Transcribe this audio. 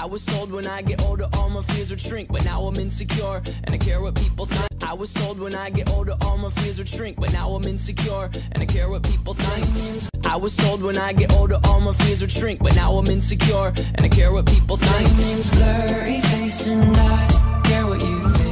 I was told when I get older all my fears would shrink, but now I'm insecure and I care what people think. I was told when I get older all my fears would shrink, but now I'm insecure and I care what people think. I was told when I get older all my fears would shrink, but now I'm insecure and I care what people think. My name's blurry face and I care what you think.